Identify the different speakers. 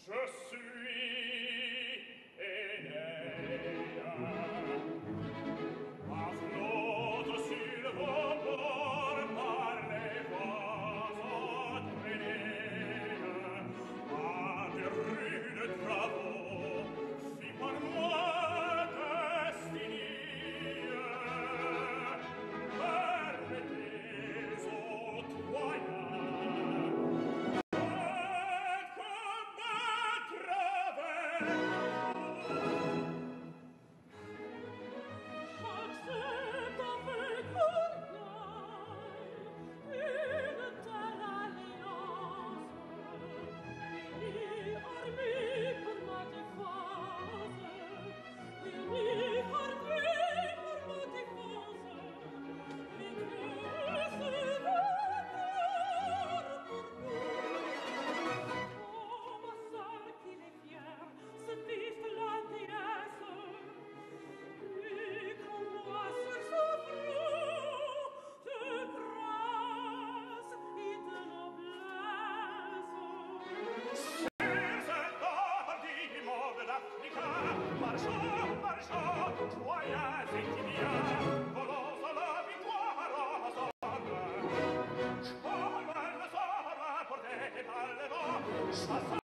Speaker 1: Je suis Enea, ma flotte sur le bord par les voies traînées, à des rudes travaux, fit par moi destinée, permettez aux toyants marchons, marchons, joyeux Ectinia, golosa la victoire au sol. Comme le sort porté par le vent, chassons